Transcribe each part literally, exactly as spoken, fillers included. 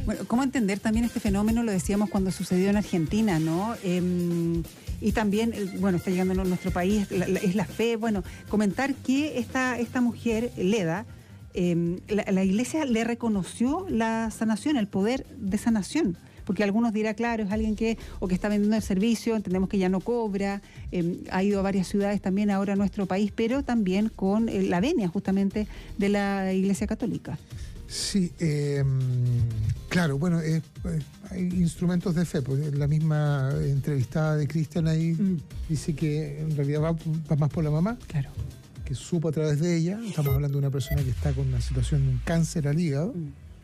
Bueno, ¿cómo entender también este fenómeno? Lo decíamos cuando sucedió en Argentina, ¿no? Eh, y también, bueno, está llegando a nuestro país, la, la, es la fe. Bueno, comentar que esta, esta mujer, Leda, eh, la, la iglesia le reconoció la sanación, el poder de sanación. Porque algunos dirán, claro, es alguien que o que está vendiendo el servicio, entendemos que ya no cobra, eh, ha ido a varias ciudades también ahora a nuestro país, pero también con eh, la venia justamente de la Iglesia Católica. Sí, eh, claro, bueno, eh, hay instrumentos de fe, pues la misma entrevistada de Cristian ahí mm. dice que en realidad va, va más por la mamá, claro, que supo a través de ella. Estamos hablando de una persona que está con una situación de un cáncer al hígado,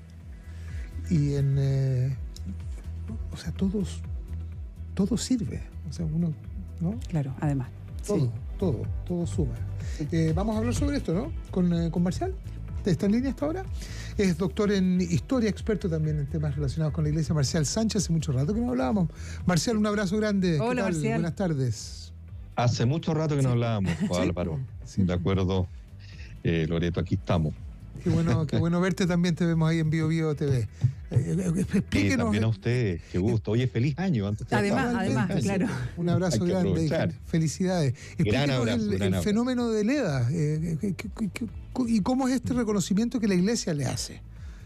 mm. y en... Eh, o sea, todos, todo sirve. O sea, uno, ¿no? Claro, además. Todo, sí. todo, todo suma. Sí. Eh, vamos a hablar sobre esto, ¿no? Con, eh, con Marcial. ¿Está en línea hasta ahora? Es doctor en historia, experto también en temas relacionados con la iglesia. Marcial Sánchez, hace mucho rato que no hablábamos. Marcial, un abrazo grande. Hola, ¿qué tal? Marcial. Buenas tardes. Hace mucho rato que no hablábamos, Juan ¿Sí? Álvaro. Sí. De acuerdo, eh, Loreto, aquí estamos. Qué bueno, qué bueno verte también, te vemos ahí en Bio Bio T V. Eh, explíquenos. Sí, también a ustedes, qué gusto. Oye, feliz año. Antes además, además, claro. Un abrazo grande y felicidades. Gran abrazo, el, gran el abrazo. fenómeno de Leda eh, que, que, que, y cómo es este reconocimiento que la iglesia le hace.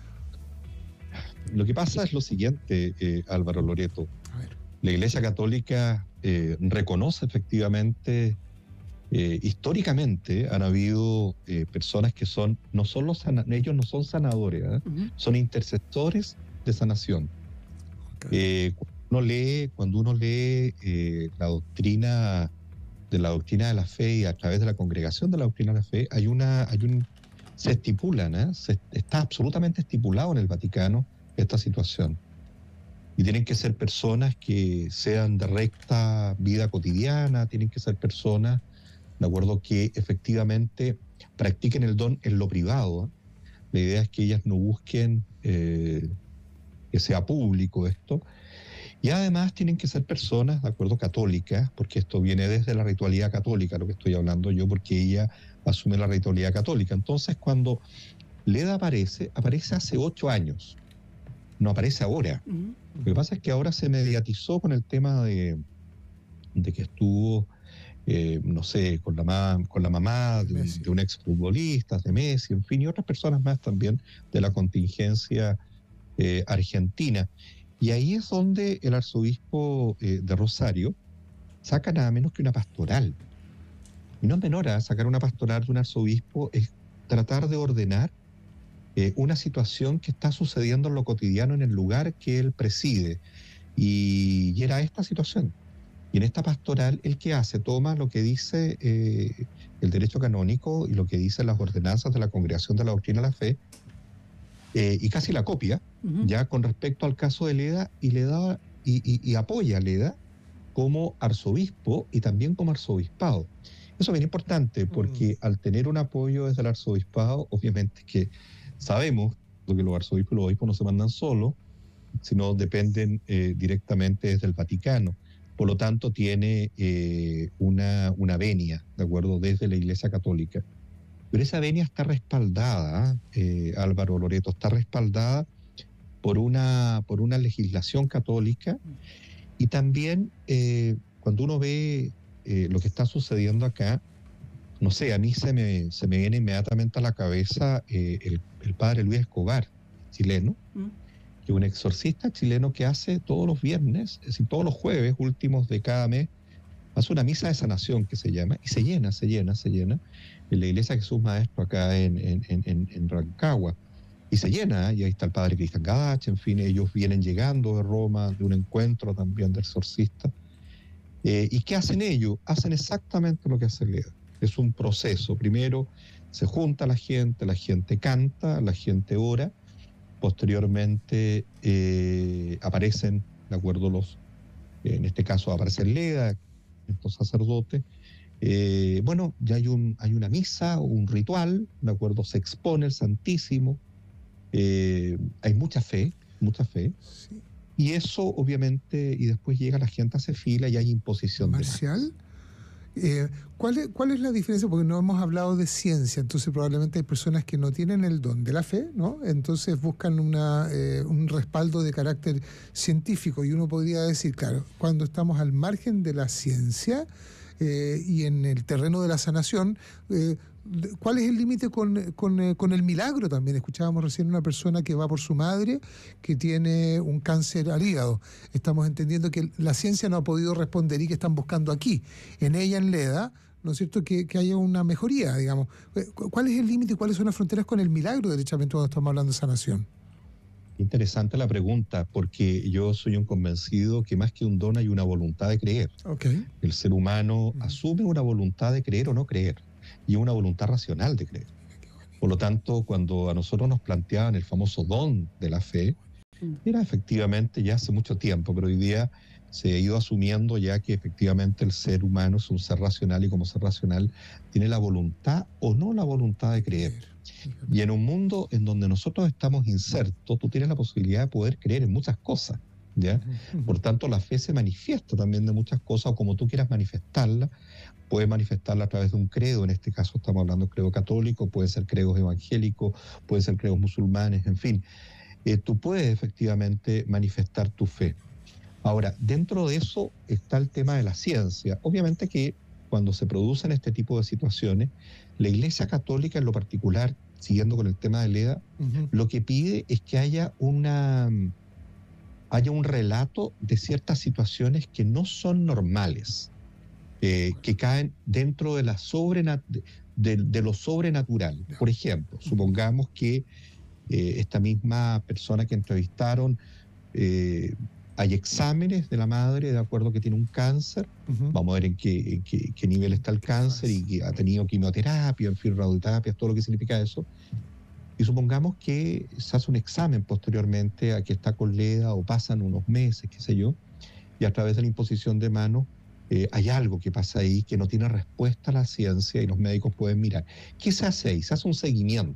Lo que pasa es lo siguiente, eh, Álvaro Loreto. A ver. La Iglesia Católica eh, reconoce efectivamente, eh, históricamente han habido eh, personas que son, no son los sana, ellos no son sanadores, ¿eh? Uh-huh. Son intercesores de sanación. Okay. Eh, cuando uno lee, cuando uno lee eh, la doctrina de la doctrina de la fe y a través de la congregación de la doctrina de la fe, hay una, hay un, se estipulan, ¿eh? se, está absolutamente estipulado en el Vaticano esta situación. Y tienen que ser personas que sean de recta vida cotidiana, tienen que ser personas, de acuerdo, que efectivamente practiquen el don en lo privado, ¿eh? La idea es que ellas no busquen eh, que sea público esto. Y además tienen que ser personas, de acuerdo, católicas, porque esto viene desde la ritualidad católica, lo que estoy hablando yo, porque ella asume la ritualidad católica. Entonces, cuando Leda aparece, aparece hace ocho años, no aparece ahora. Uh-huh. Lo que pasa es que ahora se mediatizó con el tema de, de que estuvo, eh, no sé, con la, ma, con la mamá de un, de un exfutbolista, de Messi, en fin, y otras personas más también de la contingencia eh, argentina. Y ahí es donde el arzobispo eh, de Rosario saca nada menos que una pastoral. Y no es menor, ¿eh? Sacar una pastoral de un arzobispo es tratar de ordenar eh, una situación que está sucediendo en lo cotidiano en el lugar que él preside. Y, y era esta situación. Y en esta pastoral, ¿el qué hace? Toma lo que dice eh, el derecho canónico y lo que dicen las ordenanzas de la Congregación de la Doctrina de la Fe, Eh, y casi la copia, uh-huh. ya con respecto al caso de Leda, y le da y, y, y apoya a Leda como arzobispo y también como arzobispado. Eso es bien importante, porque uh-huh. al tener un apoyo desde el arzobispado, obviamente que sabemos que los arzobispos y los obispos no se mandan solos, sino dependen eh, directamente desde el Vaticano. Por lo tanto, tiene eh, una, una venia, ¿de acuerdo?, desde la Iglesia Católica. Pero esa venia está respaldada, eh, Álvaro Loreto, está respaldada por una, por una legislación católica, y también eh, cuando uno ve eh, lo que está sucediendo acá, no sé, a mí se me, se me viene inmediatamente a la cabeza eh, el, el padre Luis Escobar, chileno, ¿Mm? que es un exorcista chileno que hace todos los viernes, es decir, todos los jueves últimos de cada mes, hace una misa de sanación que se llama, y se llena, se llena, se llena, en la iglesia Jesús Maestro acá en, en, en, en Rancagua, y se llena, y ahí está el padre Cristian Gadach, en fin, ellos vienen llegando de Roma, de un encuentro también del exorcista. Eh, ¿Y qué hacen ellos? Hacen exactamente lo que hace Leda. Es un proceso. Primero se junta la gente, la gente canta, la gente ora, posteriormente eh, aparecen, de acuerdo, los, eh, en este caso aparece Leda, estos sacerdotes. Eh, bueno, ya hay, un, hay una misa, un ritual, ¿de acuerdo? Se expone el Santísimo, eh, hay mucha fe, mucha fe, sí. Y eso obviamente, y después llega la gente, hace fila y hay imposición. Marcial, Eh, ¿cuál, es, ¿Cuál es la diferencia? Porque no hemos hablado de ciencia, entonces probablemente hay personas que no tienen el don de la fe, ¿no? Entonces buscan una, eh, un respaldo de carácter científico y uno podría decir, claro, cuando estamos al margen de la ciencia eh, y en el terreno de la sanación, eh, ¿cuál es el límite con, con, eh, con el milagro también? Escuchábamos recién una persona que va por su madre que tiene un cáncer al hígado. Estamos entendiendo que la ciencia no ha podido responder y que están buscando aquí, en ella, en Leda, ¿no es cierto?, que, que haya una mejoría, digamos. ¿Cuál es el límite y cuáles son las fronteras con el milagro, derechamente, cuando estamos hablando de sanación? Interesante la pregunta, porque yo soy un convencido que más que un don hay una voluntad de creer. Okay. El ser humano uh-huh. asume una voluntad de creer o no creer, y una voluntad racional de creer. Por lo tanto, cuando a nosotros nos planteaban el famoso don de la fe, era efectivamente ya hace mucho tiempo, pero hoy día se ha ido asumiendo ya que efectivamente el ser humano es un ser racional y como ser racional tiene la voluntad o no la voluntad de creer. Y en un mundo en donde nosotros estamos insertos, tú tienes la posibilidad de poder creer en muchas cosas, ¿ya? Por tanto, la fe se manifiesta también de muchas cosas, o como tú quieras manifestarla. Puedes manifestarla a través de un credo, en este caso estamos hablando de credo católico, puede ser credos evangélicos, puede ser credos musulmanes, en fin. Eh, tú puedes efectivamente manifestar tu fe. Ahora, dentro de eso está el tema de la ciencia. Obviamente que cuando se producen este tipo de situaciones, la Iglesia Católica en lo particular, siguiendo con el tema de Leda, uh-huh. lo que pide es que haya una haya un relato de ciertas situaciones que no son normales, eh, que caen dentro de, la sobrenat- de, de lo sobrenatural. Por ejemplo, supongamos que eh, esta misma persona que entrevistaron, eh, hay exámenes de la madre de acuerdo que tiene un cáncer, uh-huh. vamos a ver en qué, en qué, qué nivel está el cáncer y que ha tenido quimioterapia, en fin, radioterapia, todo lo que significa eso. Y supongamos que se hace un examen posteriormente a que está con Leda o pasan unos meses, qué sé yo, y a través de la imposición de manos eh, hay algo que pasa ahí que no tiene respuesta a la ciencia y los médicos pueden mirar. ¿Qué se hace ahí? Se hace un seguimiento.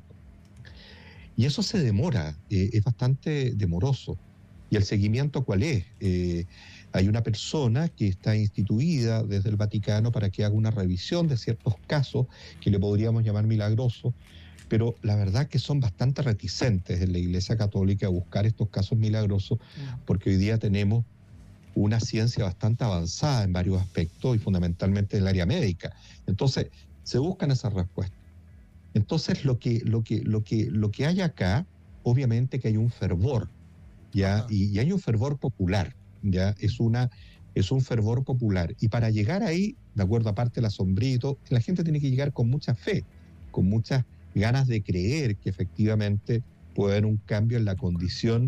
Y eso se demora, eh, es bastante demoroso. ¿Y el seguimiento cuál es? Eh, hay una persona que está instituida desde el Vaticano para que haga una revisión de ciertos casos que le podríamos llamar milagrosos, pero la verdad que son bastante reticentes en la Iglesia Católica a buscar estos casos milagrosos, porque hoy día tenemos una ciencia bastante avanzada en varios aspectos y fundamentalmente en el área médica. Entonces, se buscan esas respuestas. Entonces, lo que, lo que, lo que, lo que hay acá, obviamente que hay un fervor, ¿ya? Y, y hay un fervor popular, ¿ya? Es, una, es un fervor popular. Y para llegar ahí, de acuerdo, aparte de la sombría y todo, la gente tiene que llegar con mucha fe, con muchas ganas de creer que efectivamente puede haber un cambio en la condición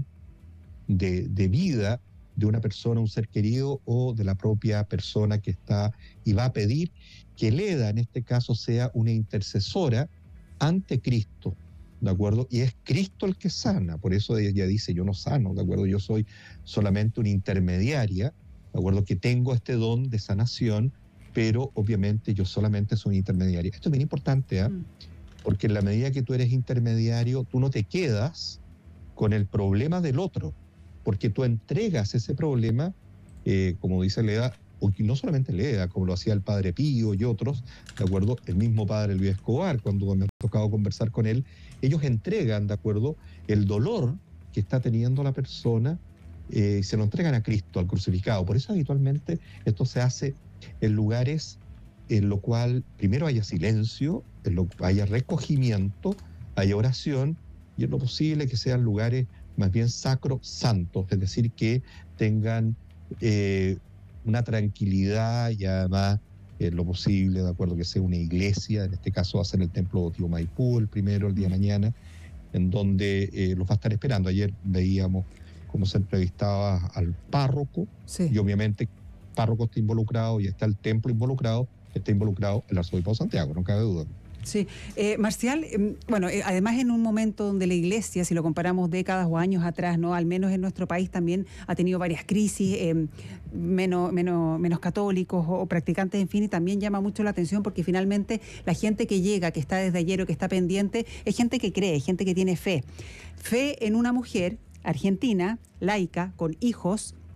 de, de vida de una persona, un ser querido, o de la propia persona que está y va a pedir que Leda, en este caso, sea una intercesora ante Cristo, ¿de acuerdo? Y es Cristo el que sana, por eso ella dice, yo no sano, ¿de acuerdo? Yo soy solamente una intermediaria, ¿de acuerdo? Que tengo este don de sanación, pero obviamente yo solamente soy intermediaria. Esto es bien importante, ¿eh? Mm. Porque en la medida que tú eres intermediario, tú no te quedas con el problema del otro, porque tú entregas ese problema, eh, como dice Leda, no solamente Leda, como lo hacía el Padre Pío y otros, ¿de acuerdo? El mismo Padre Luis Escobar, cuando me ha tocado conversar con él, ellos entregan, ¿de acuerdo?, el dolor que está teniendo la persona, eh, se lo entregan a Cristo, al crucificado. Por eso habitualmente esto se hace en lugares en lo cual primero haya silencio, en lo que haya recogimiento, haya oración, y en lo posible que sean lugares más bien sacrosantos, es decir, que tengan eh, una tranquilidad y además en lo posible, de acuerdo, que sea una iglesia, en este caso va a ser el templo de Tío Maipú, el primero, el día de mañana, en donde eh, los va a estar esperando. Ayer veíamos cómo se entrevistaba al párroco, sí. Y obviamente el párroco está involucrado y está el templo involucrado, está involucrado el arzobispo de Santiago, no cabe duda. Sí, eh, Marcial, eh, bueno, eh, además en un momento donde la Iglesia, si lo comparamos décadas o años atrás, no, al menos en nuestro país también ha tenido varias crisis, eh, menos, menos, menos católicos o, o practicantes, en fin, y también llama mucho la atención porque finalmente la gente que llega, que está desde ayer o que está pendiente, es gente que cree, gente que tiene fe. Fe en una mujer argentina, laica, con hijos,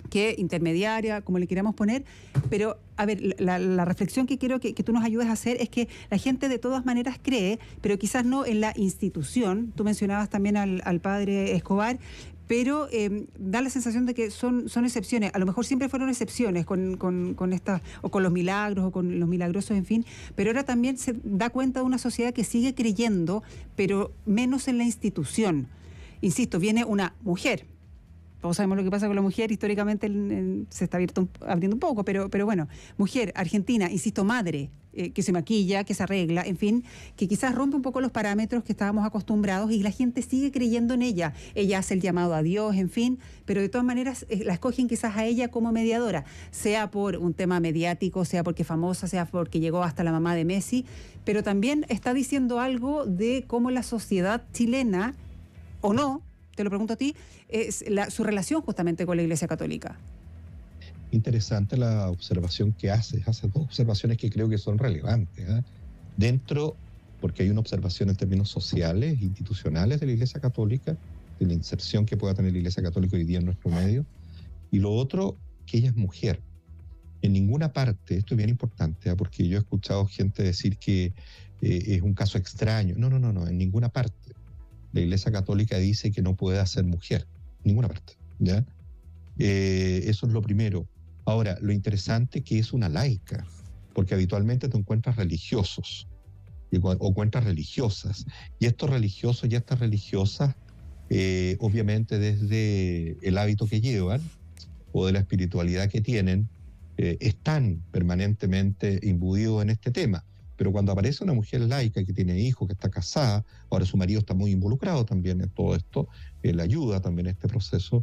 que intermediaria, como le queramos poner, pero a ver, la, la reflexión que quiero que, que tú nos ayudes a hacer es que la gente de todas maneras cree, pero quizás no en la institución. Tú mencionabas también al, al padre Escobar, pero eh, da la sensación de que son, son excepciones. A lo mejor siempre fueron excepciones con, con, con estas, o con los milagros, o con los milagrosos, en fin, pero ahora también se da cuenta de una sociedad que sigue creyendo, pero menos en la institución. Insisto, viene una mujer. Todos sabemos lo que pasa con la mujer, históricamente en, en, se está abierto, abriendo un poco, pero, pero bueno, mujer, argentina, insisto, madre, eh, que se maquilla, que se arregla, en fin, que quizás rompe un poco los parámetros que estábamos acostumbrados y la gente sigue creyendo en ella. Ella hace el llamado a Dios, en fin, pero de todas maneras eh, la escogen quizás a ella como mediadora, sea por un tema mediático, sea porque es famosa, sea porque llegó hasta la mamá de Messi, pero también está diciendo algo de cómo la sociedad chilena, o no, te lo pregunto a ti, es la, su relación justamente con la Iglesia Católica. Interesante la observación que haces, haces dos observaciones que creo que son relevantes, ¿eh? Dentro, porque hay una observación en términos sociales, institucionales de la Iglesia Católica, de la inserción que pueda tener la Iglesia Católica hoy día en nuestro medio, y lo otro, que ella es mujer. En ninguna parte, esto es bien importante, ¿eh? Porque yo he escuchado gente decir que eh, es un caso extraño. No, no, no, no, en ninguna parte. La Iglesia Católica dice que no puede ser mujer, ninguna parte, ¿ya? Eh, eso es lo primero. Ahora, lo interesante es que es una laica, porque habitualmente te encuentras religiosos o encuentras religiosas, y estos religiosos y estas religiosas, eh, obviamente desde el hábito que llevan o de la espiritualidad que tienen, eh, están permanentemente imbuidos en este tema. Pero cuando aparece una mujer laica que tiene hijos, que está casada, ahora su marido está muy involucrado también en todo esto, él ayuda también en este proceso,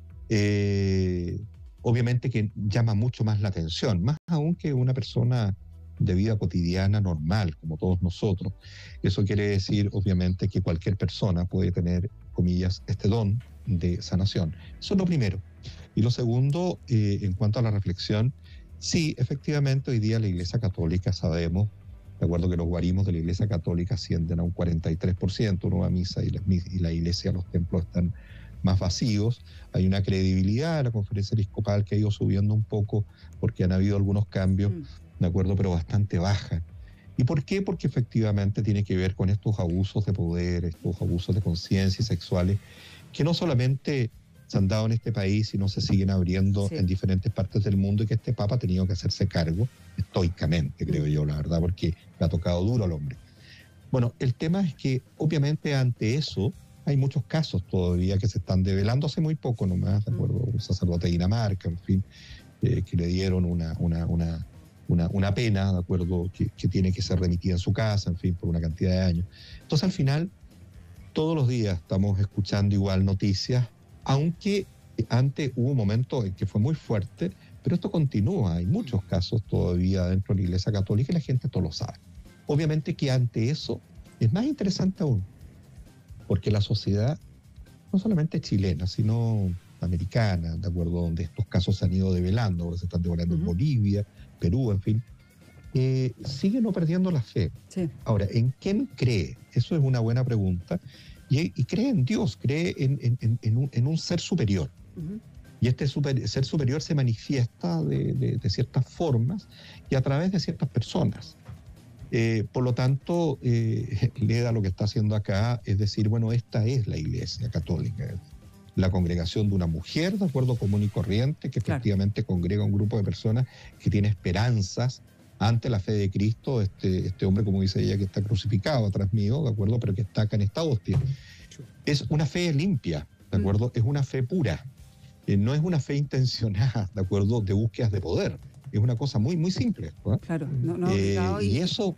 eh, obviamente que llama mucho más la atención, más aún que una persona de vida cotidiana normal, como todos nosotros. Eso quiere decir, obviamente, que cualquier persona puede tener, comillas, este don de sanación. Eso es lo primero. Y lo segundo, eh, en cuanto a la reflexión, sí, efectivamente, hoy día la Iglesia Católica sabemos, de acuerdo que los guarismos de la Iglesia Católica ascienden a un cuarenta y tres por ciento, uno va a misa y la, y la iglesia, los templos están más vacíos. Hay una credibilidad de la conferencia episcopal que ha ido subiendo un poco porque han habido algunos cambios, mm. de acuerdo, pero bastante baja. ¿Y por qué? Porque efectivamente tiene que ver con estos abusos de poder, estos abusos de conciencia y sexuales, que no solamente se han dado en este país, sino se siguen abriendo sí. en diferentes partes del mundo, y que este Papa ha tenido que hacerse cargo estoicamente, creo yo, la verdad, porque le ha tocado duro al hombre. Bueno, el tema es que obviamente ante eso hay muchos casos todavía que se están develando hace muy poco nomás, de acuerdo, un sacerdote de Dinamarca, en fin, eh, que le dieron una, una, una, una, una pena, de acuerdo, que, que tiene que ser remitida en su casa, en fin, por una cantidad de años. Entonces, al final, todos los días estamos escuchando igual noticias, aunque antes hubo un momento en que fue muy fuerte, pero esto continúa. Hay muchos casos todavía dentro de la Iglesia Católica y la gente todo lo sabe. Obviamente que ante eso es más interesante aún, porque la sociedad, no solamente chilena, sino americana, de acuerdo, donde estos casos se han ido develando, ahora se están develando uh-huh. en Bolivia, Perú, en fin, eh, sigue no perdiendo la fe. Sí. Ahora, ¿en quién cree? Eso es una buena pregunta. Y, y cree en Dios, cree en, en, en, un, en un ser superior. Uh-huh. Y este super, ser superior se manifiesta de, de, de ciertas formas y a través de ciertas personas. Eh, por lo tanto, eh, Leda lo que está haciendo acá es decir, bueno, esta es la Iglesia Católica, la congregación de una mujer, de acuerdo, común y corriente, que efectivamente claro. congrega un grupo de personas que tiene esperanzas ante la fe de Cristo, este, este hombre, como dice ella, que está crucificado atrás mío, ¿de acuerdo? Pero que está acá en esta hostia. Es una fe limpia, ¿de acuerdo? Mm. Es una fe pura. Eh, no es una fe intencionada, ¿de acuerdo? De búsquedas de poder. Es una cosa muy, muy simple, ¿no? Claro. No, no, eh, no, y... y, eso,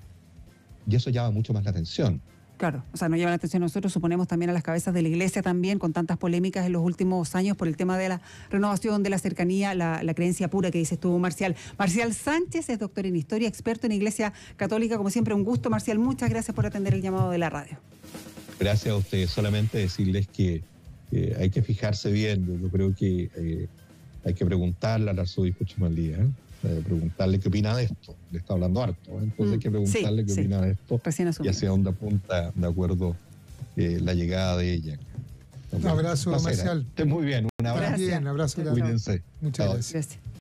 y eso llama mucho más la atención. Claro, o sea, nos llama la atención nosotros, suponemos también a las cabezas de la Iglesia también, con tantas polémicas en los últimos años por el tema de la renovación, de la cercanía, la, la creencia pura que dices tú, Marcial. Marcial Sánchez es doctor en Historia, experto en Iglesia Católica. Como siempre, un gusto, Marcial. Muchas gracias por atender el llamado de la radio. Gracias a ustedes. Solamente decirles que eh, hay que fijarse bien. Yo, yo creo que eh, hay que preguntarle al arzobispo Chumaldía, ¿eh? Eh, preguntarle qué opina de esto. Le está hablando harto, ¿eh? Entonces mm, hay que preguntarle sí, qué sí. opina de esto y hacia dónde apunta, de acuerdo, eh, la llegada de ella. Un abrazo, Placer, ¿eh? Marcial. Estén muy bien. Un abrazo. Bien, abrazo. Chao, grande. Cuídense. Muchas Chao. gracias. Gracias.